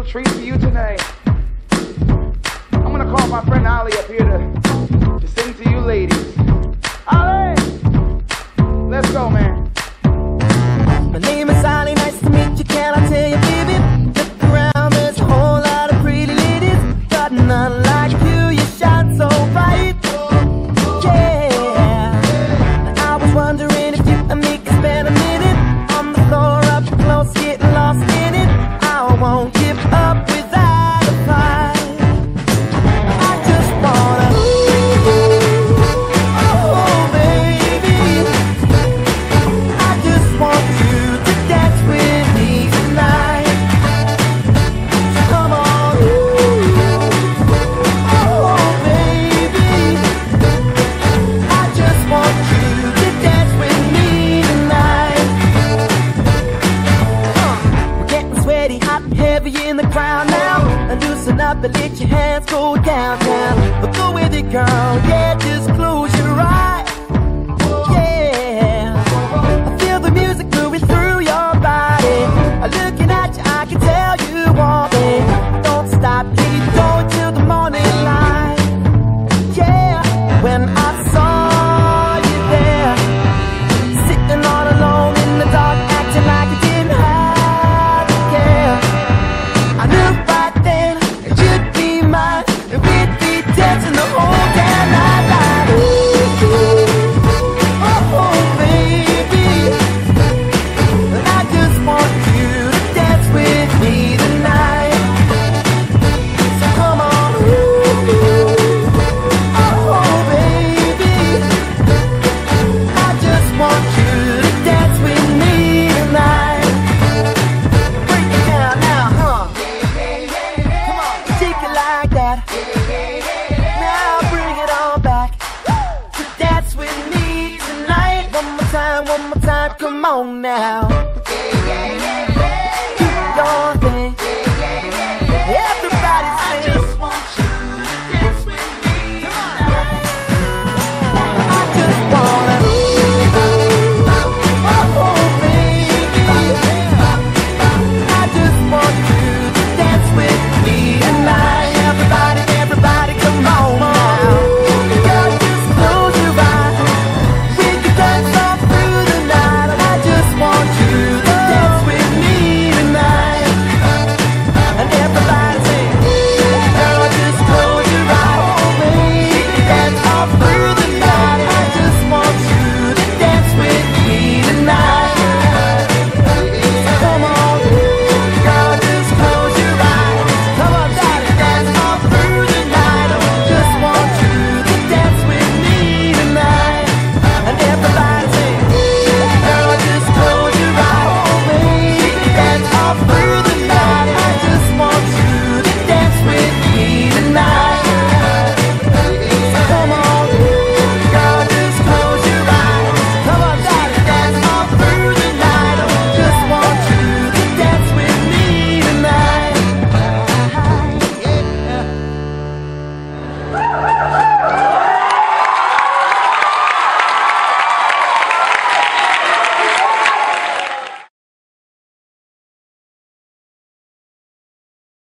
treat for you tonight. I'm gonna call my friend Ali up here to sing to you ladies. Ali! Let's go, man. My name is Ali, nice to meet you, can I tell you, baby? Look around, there's a whole lot of pretty ladies. Got none like you, you shine so bright. Yeah, I was wondering if you and me could spend a minute on the floor up close, getting lost in it. I won't give up without a fight. I just wanna, oh baby, I just want you to dance with me tonight. So come on, oh baby, I just want you to dance with me tonight. We're getting sweaty, hot and heavy in the crowd now. And loosen up and let your hands go downtown. But go with it, girl, yeah, just close your eyes. Yeah, I feel the music moving through your body. Looking at you, I can tell you want me. Don't stop, keep going till the morning light. Yeah, when I saw you there, sitting all alone in the dark, acting like you didn't have to care, I knew right then you'd be mine, and we'd be dancing the whole damn night like, oh baby, and I just want you to dance with me tonight. So come on, oh baby, I just want you to dance with me tonight. Break it down now, huh? Come on, take it like that. Now bring it on back to dance with me tonight. One more time, come on now. Keep going.